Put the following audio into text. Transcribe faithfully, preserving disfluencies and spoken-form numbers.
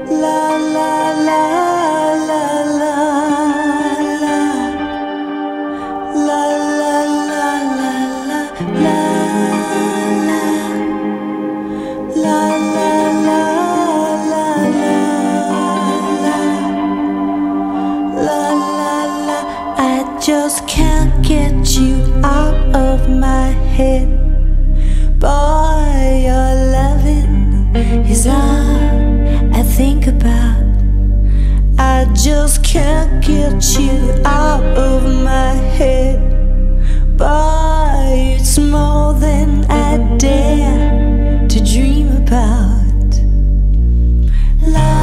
La la la la la la la la la la la la la la la la la. I just can't get you out of my head. Boy, your loving is all I think about. I just can't get you out of my head. Boy, it's more than I dare to dream about. Love